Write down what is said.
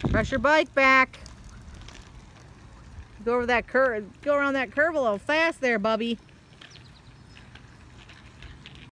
Press your bike back. Go over that curve. Go around that curve a little fast there, Bubby.